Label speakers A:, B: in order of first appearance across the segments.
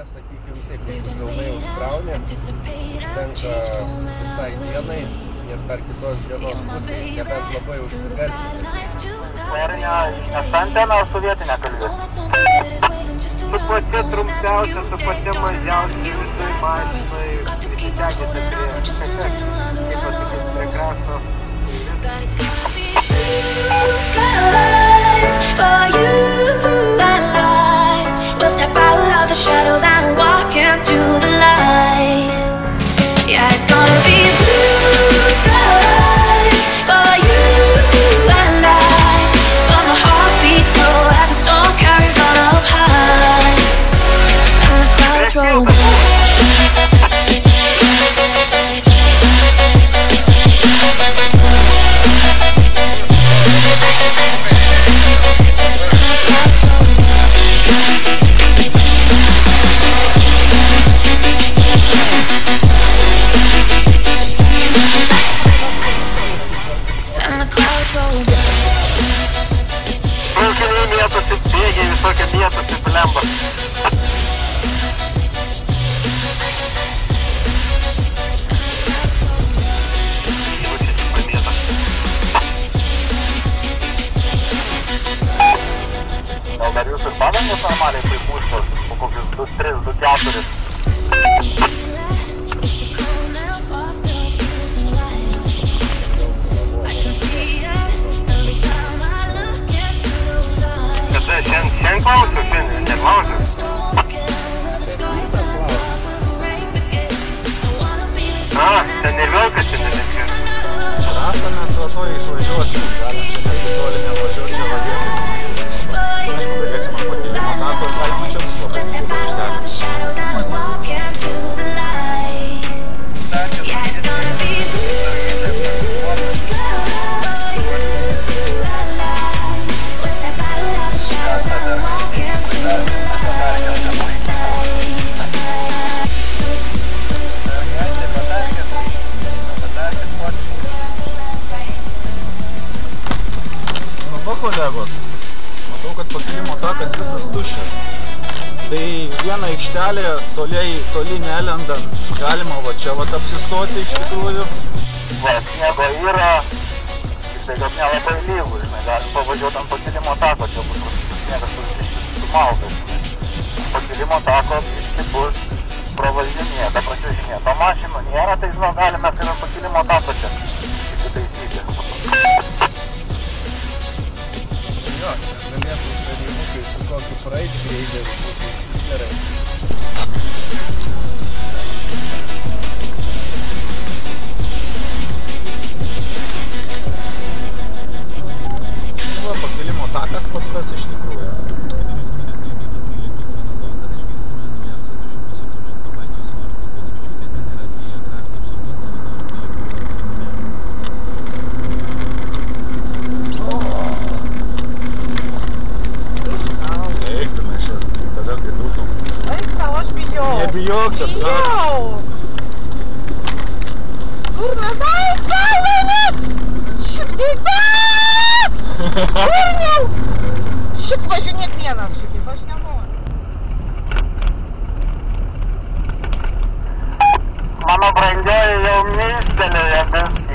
A: jas, sakykime, taip, jeigu pilnai užkrauni, užtenka visai dienai ir dar kitos dienos pusėje, nebent labai užsigarsinti.
B: Vairinio esanteną ar sovietinę kalbėti? Su pati trumpiausia, su pati mažiausia visai mašinai įsitekėte prie, kaip pasakyti, prie krašto.
C: For you and I will step out of the shadows and walk into the light. Yeah, it's gonna be blue skies for you and I. But my heart beats slow as the storm carries on up high and the clouds roll by.
B: Traukiniai mėtosi, bėgiai visokie mėtosi, blemba. Įvačiai tik pamėta. Gal dar jūs ir padangas normaliai pripūstos, po kokius 2-3, 2-4. Šiandien klausiu, šiandien neklausiu. Ten ir vėl, kad šiandien neskirs.
D: Rastą mes va to išvažiuosim, galim šiandien toli nevažiuoti, čia važiuoti. Aišku, galėsim ant pakilimo tako ir galima čia bus labai skubą kolegos, matau, kad pakilimo takas visas tuščias. Tai vieną aikštelę toli nelendant galima va čia va apsistoti iš tikrųjų.
B: Va, sniego yra, tai gal nelabai lygų, žinai, galim pavažiuoti ant pakilimo tako, čia bus sniegas sumaltas. Pakilimo tako bus pravažinėta, prasižinėta mašinų nėra, tai žinau, galime ir ant pakilimo tako čia įsitaisyti.
A: Jo, galėtų sprendimukai su kokiu praeit greideriu būtų gerai.
D: Va, pakilimo takas pats tas iš tikrųjų. Nebijok čia,
E: bijau! Kur mes laimė? Šik taip! Kurniau! Šik važinėk vienas, šik, aš nenoriu.
B: Mano brangioji jau neištelėjo biskį.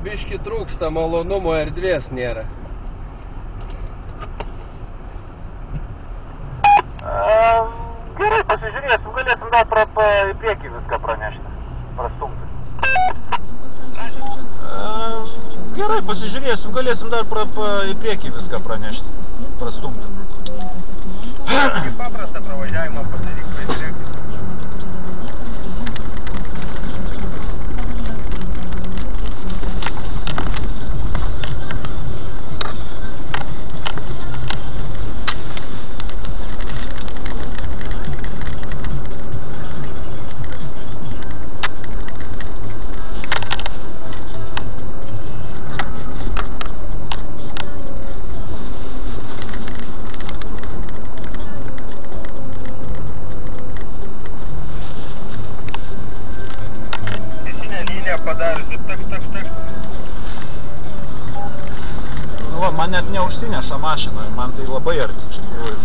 A: biški trūksta malonumo, erdvės nėra.
B: Gerai, pasižiūrėsim, galėsim dar į priekį viską pranešti, prastumti.
D: Gerai, pasižiūrėsim, galėsim dar į priekį viską pranešti, prastumti.
A: Kaip paprastą pravažiavimą padaryk, pažiūrėk. Padariusi, tak.
D: Nu va, man net neužsineša mašinoje, man tai labai arti iš tikrųjų.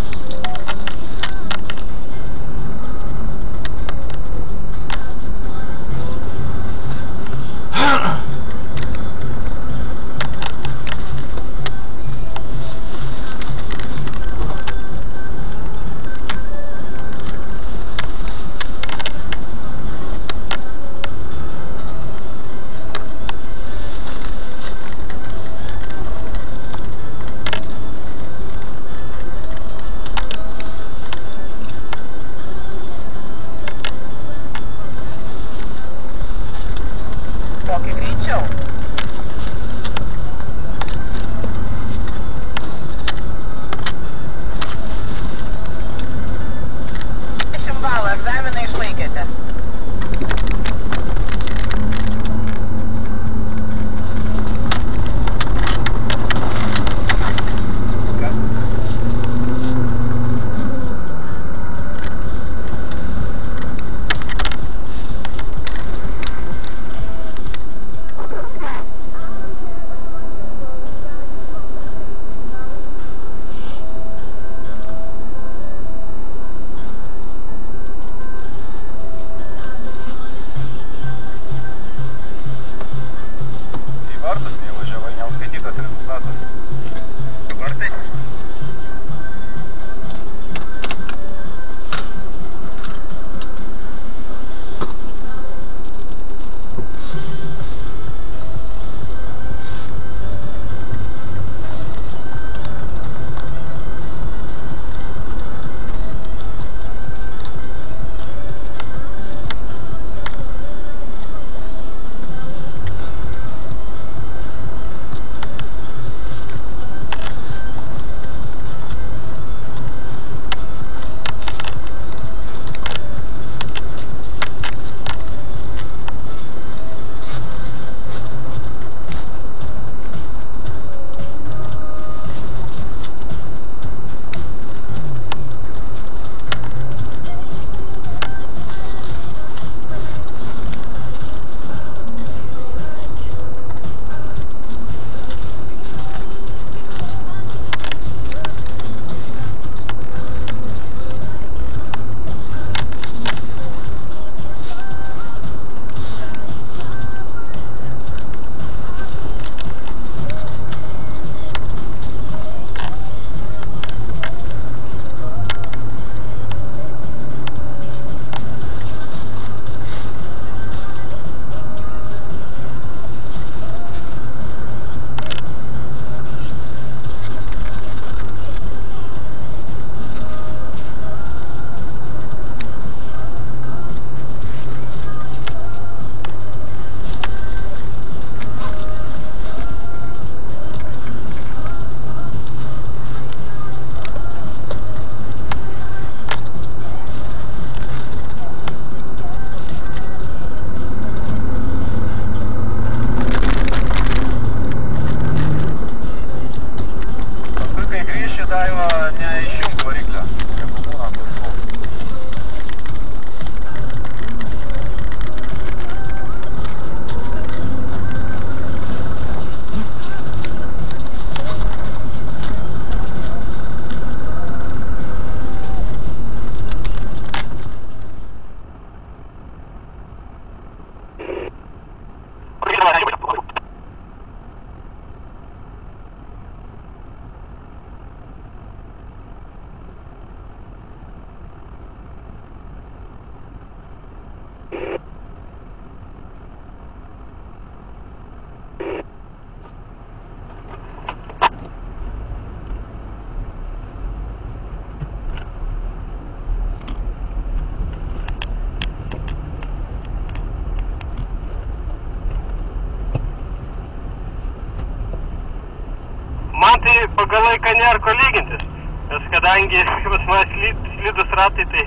A: pagal laiką nėra ko lygintis, nes kadangi pas man slidus ratai, tai...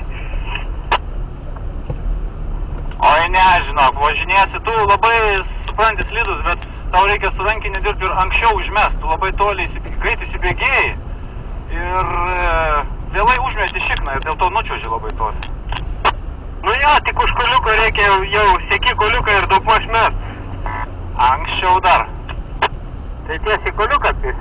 B: Oi, ne, žinok, važinėsi, tu labai supranti slidus, bet tau reikia su rankinį dirbti ir anksčiau užmest, tu labai toliai greit įsibėgėjai ir vėlai užmeti šikną ir dėl to nučiuoži labai toli.
A: Nu jo, tik už koliuko reikia jau seki koliuką ir daug maž mest.
B: Anksčiau dar.
A: Tai tiesiai koliuką tai.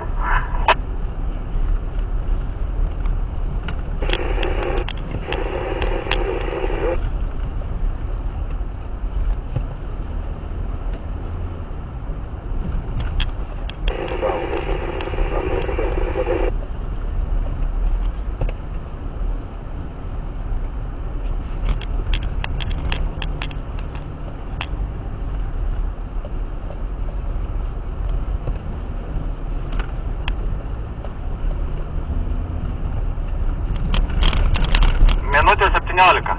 B: Minutė 17.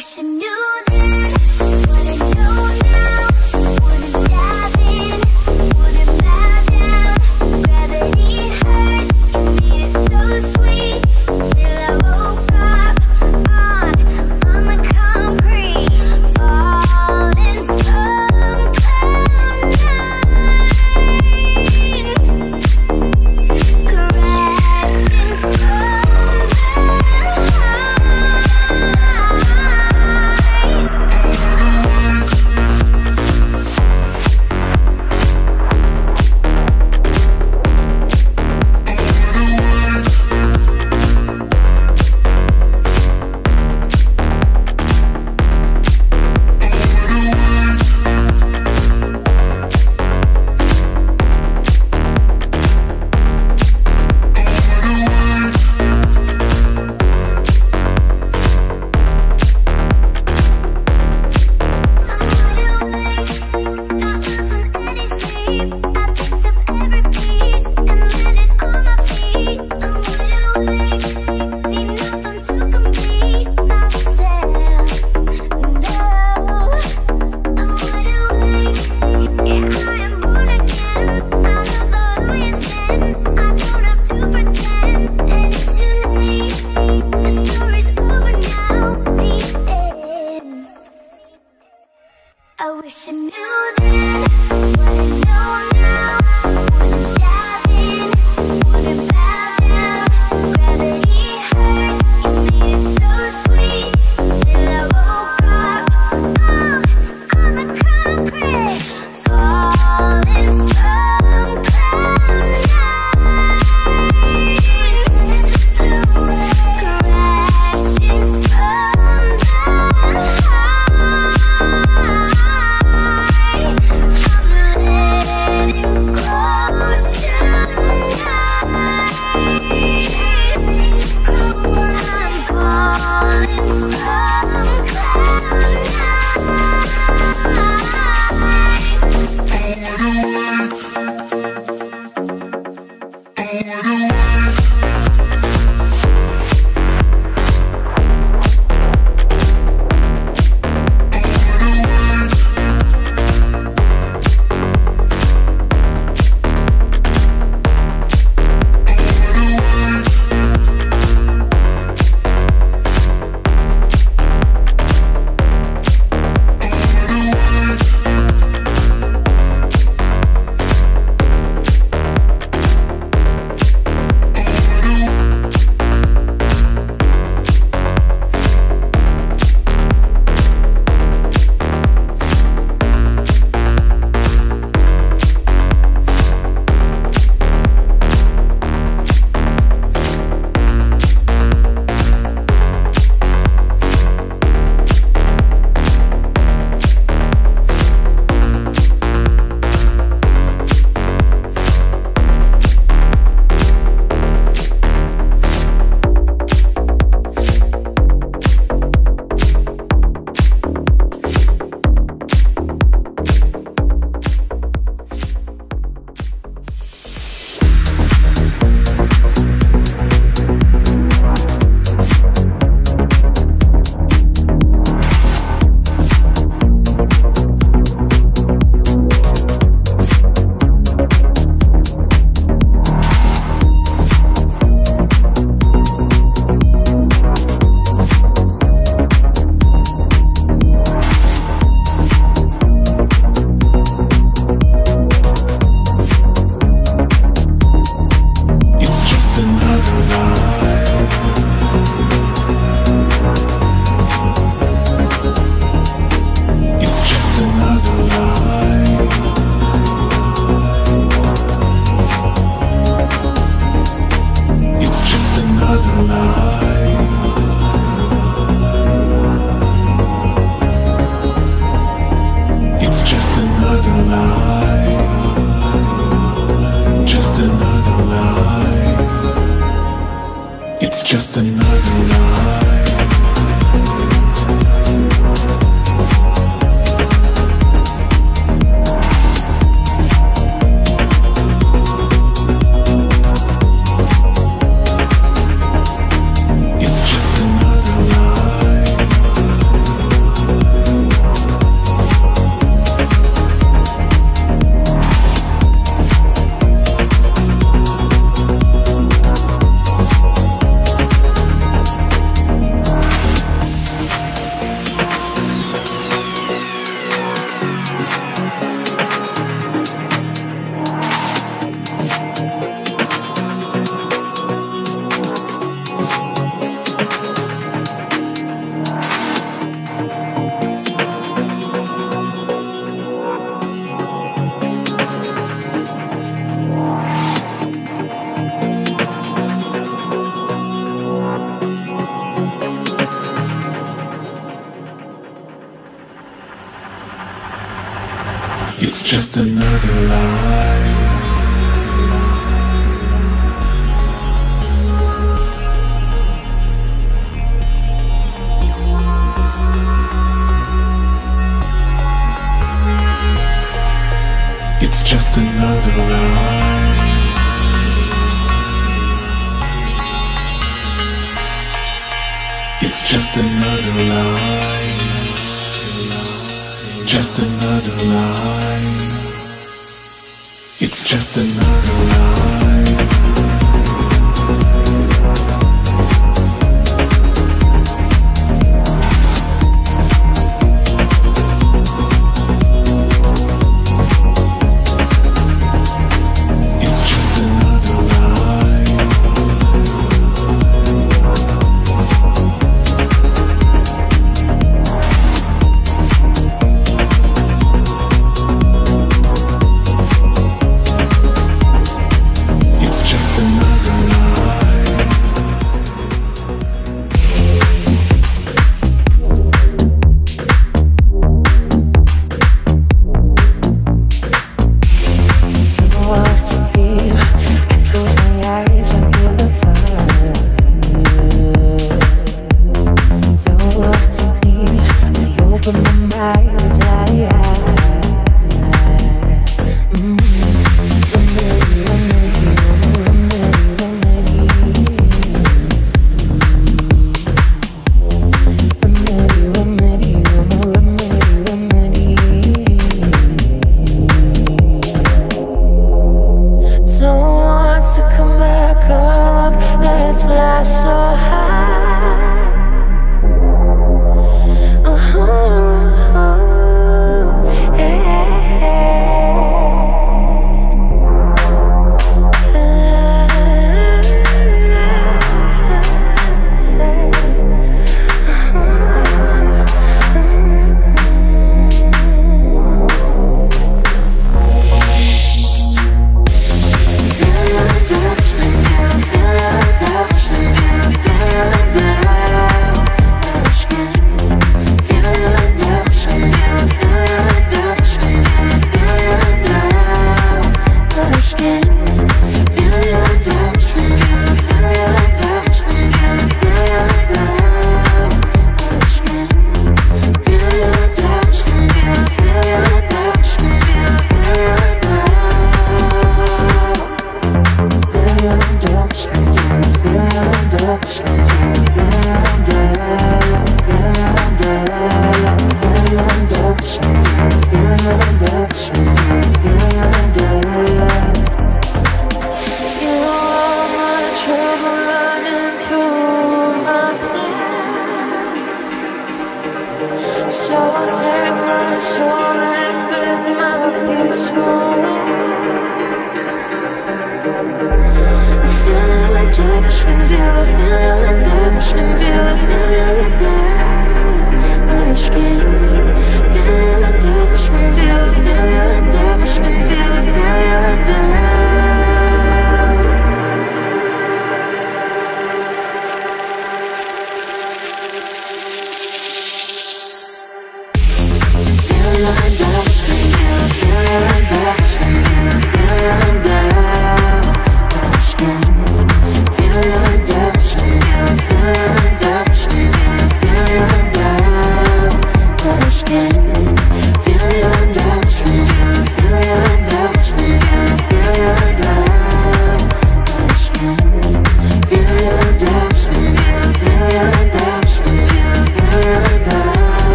C: wish I knew then what I know now. Wouldn't dive in, wouldn't bow down. Gravity hurts, you made it so sweet. Till I woke up on the concrete, falling from cloud nine, crashing from the I wish I knew then what I know now. Wouldn't dive in, wouldn't bow down. Gravity hurts, you made it so sweet. Till I woke up on the concrete, falling from cloud nine, crashing from the
F: just another lie. It's just another lie. It's just another lie. It's just another lie. It's just another lie. Just another lie. It's just another lie.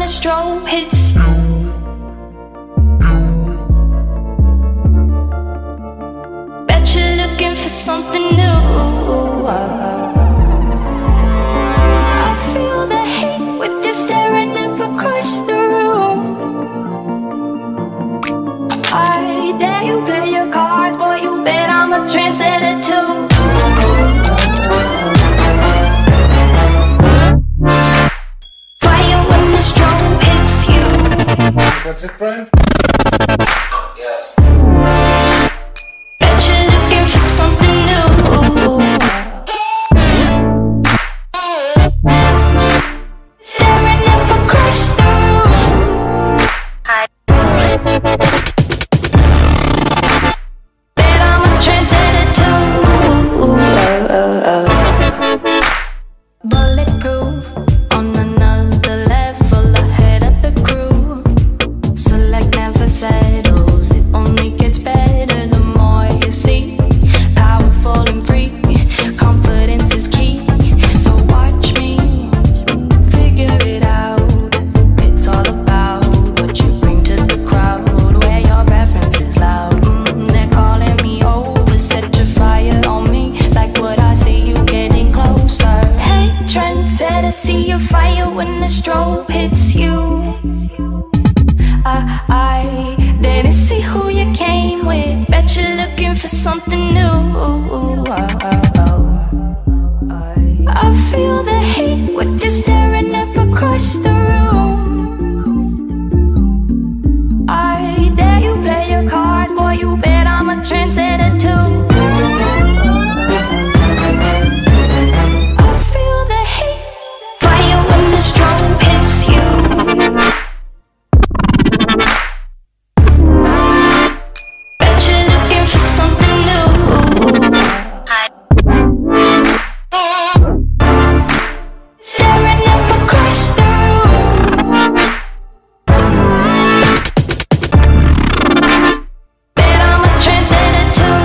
C: the strobe hits you. Bet you're looking for something new. I feel the hate with you staring up across the room. I dare you play your cards, boy, you bet I'm a trendsetter too. Fire when the strobe hits you.
A: That's it, Brian? Yes.
C: Bet you're looking for something new. Staring up across the room. Bet I'm a trendsetter too. Bulletproof, on another level, ahead of the crew. Select never settles, it only gets better the more you see. Powerful and free, confidence is key. So watch me figure it out. It's all about what you bring to the crowd, where your preference is loud. They're calling me over, set your fire on me, like what I see you getting closer. Hey, trendsetter, see your fire when the strobe hits you. I didn't see who you came with. Bet you're looking for something new. I feel the hate with you staring up across the room. I dare you play your cards, boy, you bet I'm a trendsetter too. I feel the hate, fire when the strobe hits you. Bet you're looking for something new. Staring up across the room. Bet I'm a trendsetter too.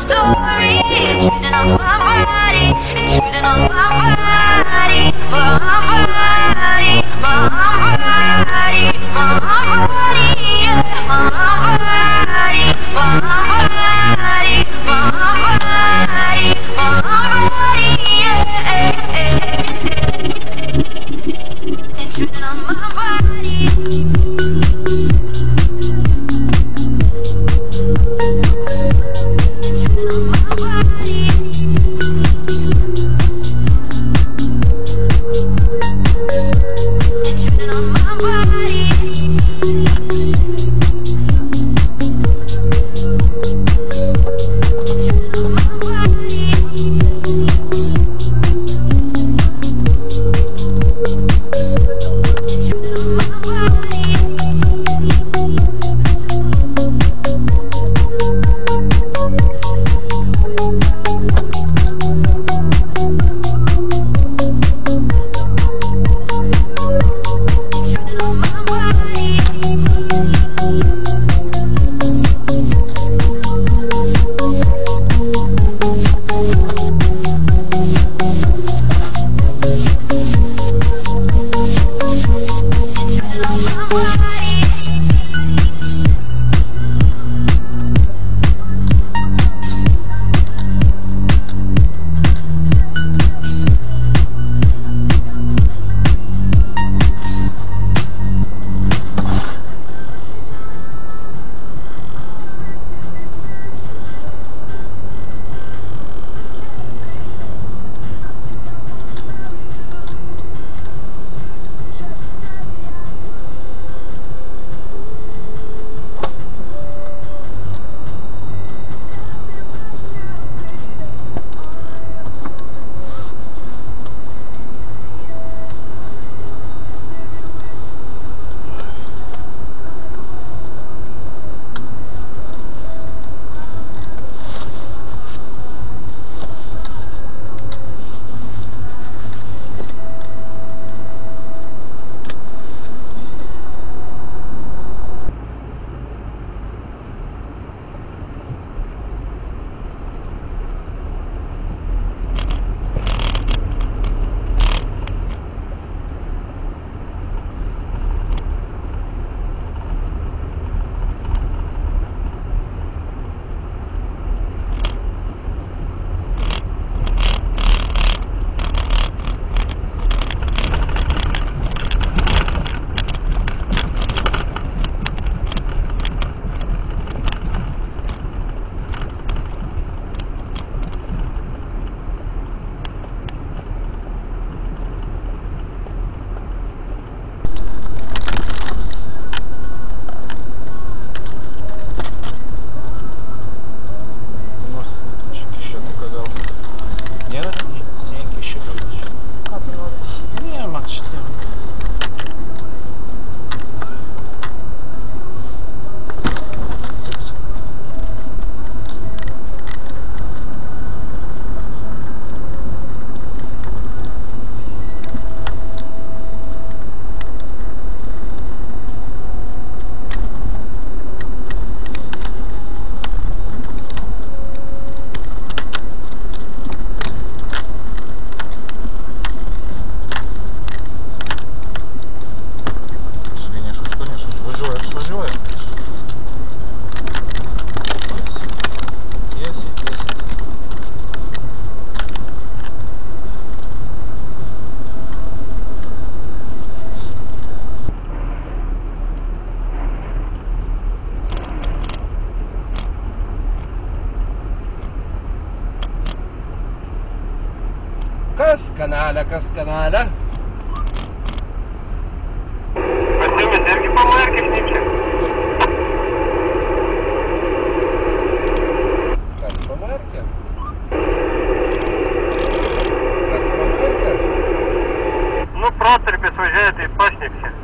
C: story. It's written on my body. It's written on my body. My body, my body, my body, yeah. My body, my body, my body, my body, yeah. It's written on my body.
A: Kas kanale, kas kanale?
B: Bet jumis irgi pamarkė šnypčia.
A: Kas pamarkė? Kas pamarkė?
B: Nu, protarpis važiuoja, tai pašnipčia.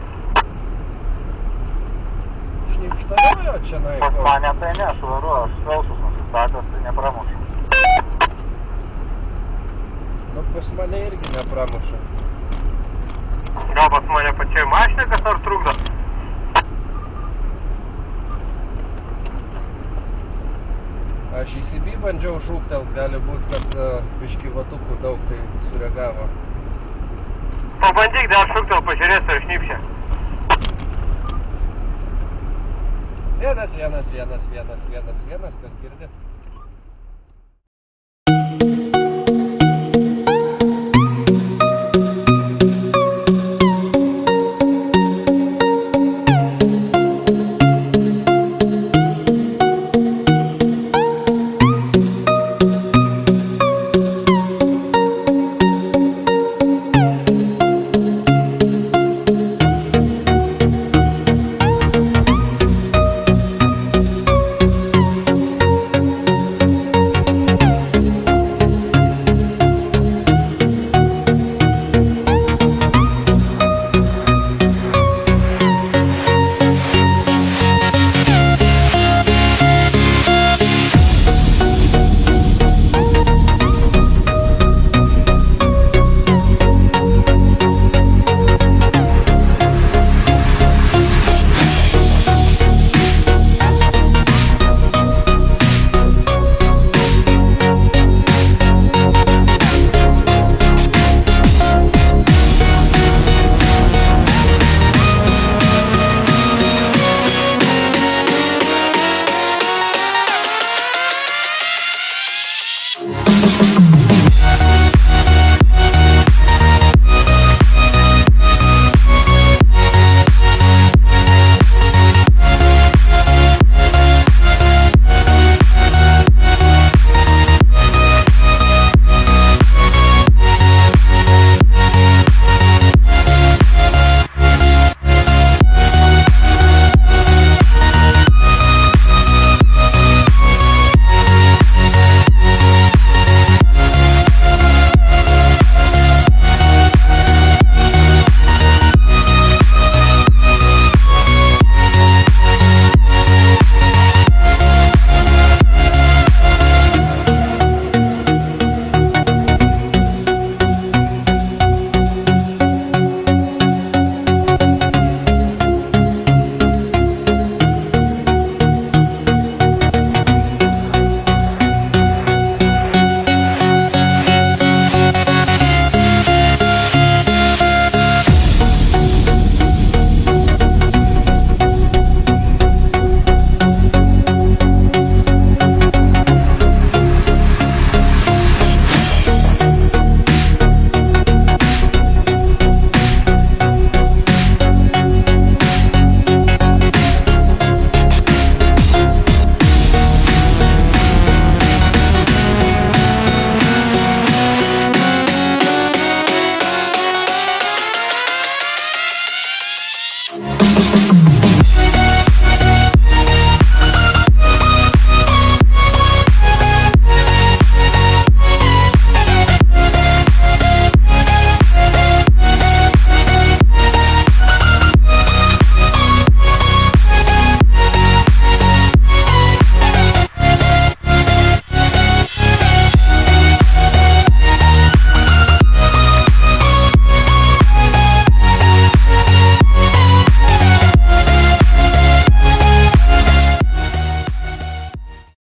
A: Šnipštarojo čia naiko?
B: Pas mane tai ne, švaru, aš sausus nusistatęs, tai nepramušu.
A: Nu, pas mane irgi nepramuša.
B: Gal pas mane pačiai mašinai kas nors trukdo?
A: Aš įsibį bandžiau šūktelt, gali būt, kad biški vatukų daug tai sureagavo.
B: Pabandyk dar šūktelt, pažiūrėsiu, ar šnipšia.
A: 1, 1, 1, 1, 1, 1, kas girdi?